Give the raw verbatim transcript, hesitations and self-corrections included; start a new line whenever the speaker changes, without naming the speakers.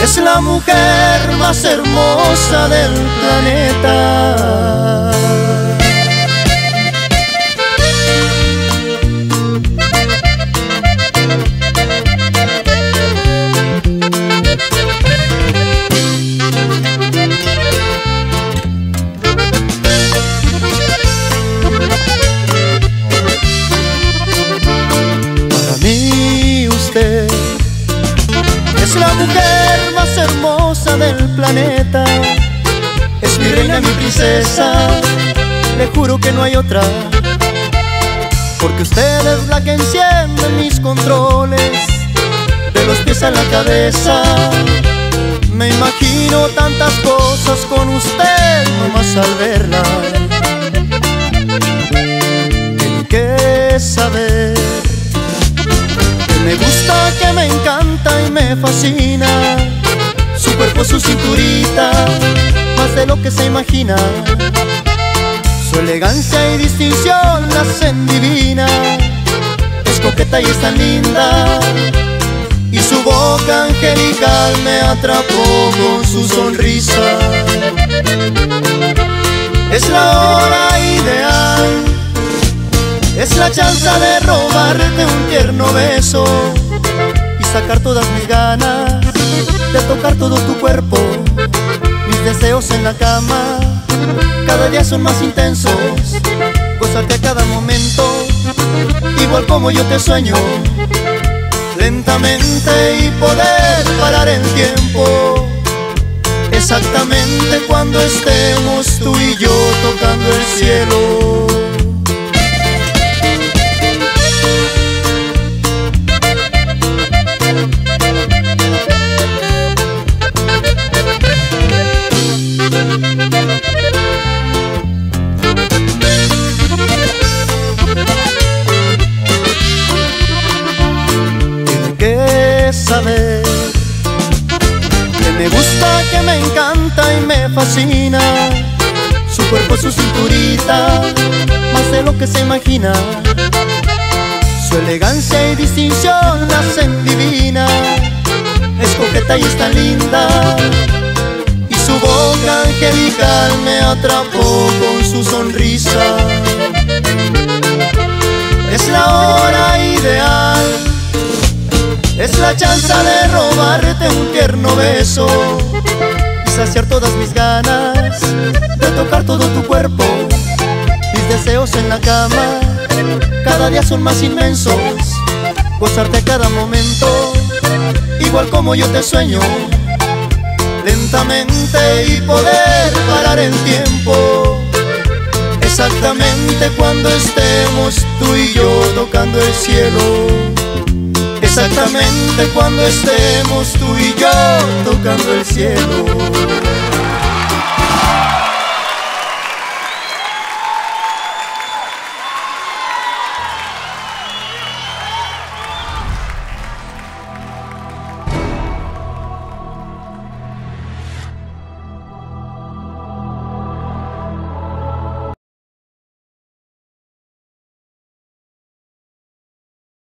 Es la mujer más hermosa del planeta. Para mí usted es la mujer más hermosa del planeta. Es mi reina, mi princesa, le juro que no hay otra. Porque usted es la que enciende mis controles, de los pies a la cabeza. Me imagino tantas cosas con usted, nomás al verla. Tiene que saber que me gusta, que me encanta y me fascina su cuerpo, su cinturita, más de lo que se imagina. Su elegancia y distinción la hacen divina. Es coqueta y es tan linda, y su boca angelical me atrapó con su sonrisa. Es la hora ideal, es la chance de robarte un tierno beso y sacar todas mis ganas de tocar todo tu cuerpo. Mis deseos en la cama cada día son más intensos, gozarte a cada momento, igual como yo te sueño. Lentamente y poder parar el tiempo, exactamente cuando estemos tú y yo tocando el cielo. Saber que me gusta, que me encanta y me fascina su cuerpo, su cinturita, más de lo que se imagina. Su elegancia y distinción la hacen divina. Es coqueta y es tan linda, y su boca angelical me atrapó con su sonrisa. Es la hora ideal, es la chance de robarte un tierno beso y saciar todas mis ganas de tocar todo tu cuerpo. Mis deseos en la cama cada día son más inmensos, gozarte a cada momento, igual como yo te sueño. Lentamente y poder parar el tiempo, exactamente cuando estemos tú y yo tocando el cielo. Exactamente cuando estemos tú y yo tocando el cielo.